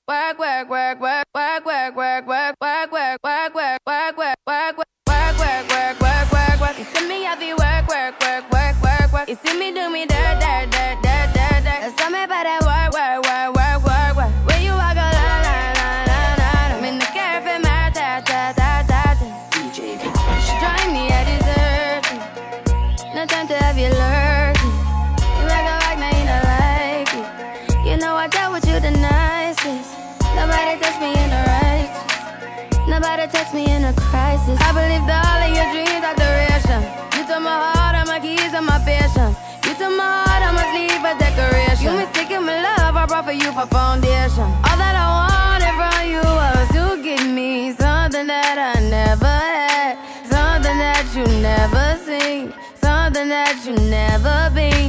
Work, work, work, work, work, work, work, work, work, work, work, work, work, work, work, work. Work, work, work, work, work, work. You see me, I be work, work, work, work, work, work. You see me do me dirt, dirt, dirt, dirt, dirt, dirt. Tell me about that work, work, work, work, work, work. When you walk a la la la la la. I'm in the cafe, my ta ta ta ta ta. DJ Cash. Drive me a dessert. No time to have you lurking. You make a like, now you don't like it. You know I dealt with you the nicest. Nobody touched me in the righteous. Nobody text me in a crisis. I believed all of your dreams are duration. You took my heart, all my keys, and my patience. You took my heart, I must leave a decoration. You mistaken my love, I brought for you for foundation. All that I wanted from you was to give me something that I never had, something that you never seen, something that you never been.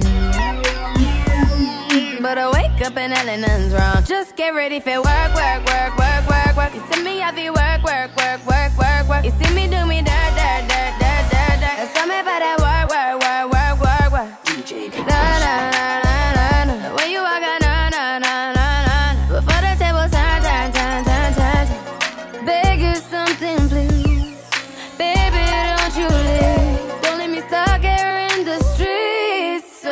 But I wake up and nothing's wrong. Just get ready for work, work, work, work, work, work. You see me, I be work, work, work, work, work, work. You see me do me dirt, dirt, dirt, dirt, dirt, dirt. Tell me about that work, work, work, work, work, work. DJ na na na na na. When you walk out, na na na na na. Before the table turn, turn, turn, turn, turn. Beg you something, please. Baby, don't you leave. Don't leave me stuck here in the streets.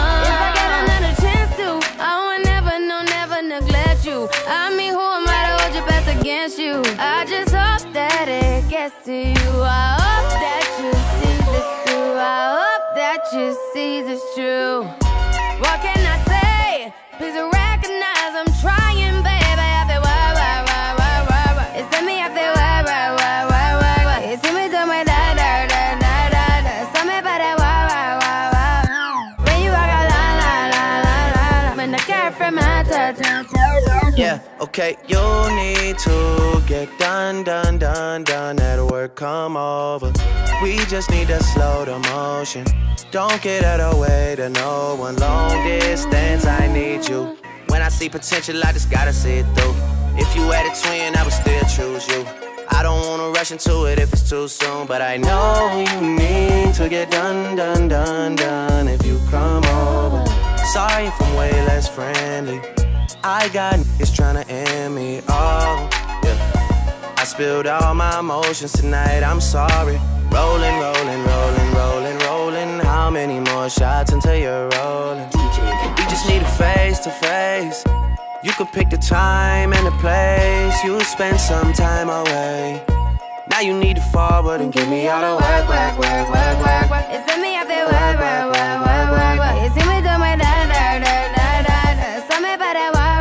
I mean, who am I to hold your best against you? I just hope that it gets to you. I hope that you see this through. I hope that you see this true. What can I say? Please recognize I'm trying, baby. I feel why, it's in me, I feel why. You see me do my da da da da da da. Tell me about that why. When you walk out, la la la la la. When the car from my touch. Yeah, okay, you need to get done, done, done, done. At work, come over. We just need to slow the motion. Don't get out of the way to no one. Long distance, I need you. When I see potential, I just gotta see it through. If you had a twin, I would still choose you. I don't wanna rush into it if it's too soon, but I know you need to get done, done, done, done. If you come over, sorry if I'm way less friendly. I got niggas tryna end me, oh, yeah. I spilled all my emotions tonight, I'm sorry. Rolling, rolling, rolling, rolling, rolling. How many more shots until you're rolling? We just need a face to face. You could pick the time and the place. You spend some time away. Now you need to forward and give me all the work, work, work, work, work, work. It's in me, I feel work, work, work, work, work, work. You see me do my da da da da da da. Tell me about that work.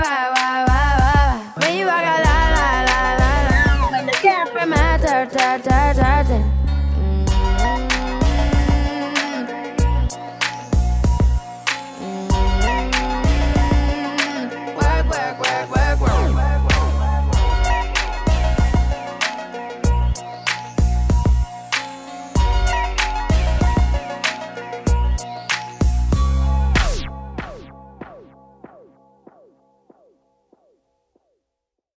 When you walk out, la la la la la. When the cat from my turn, turn, turn, turn, turn.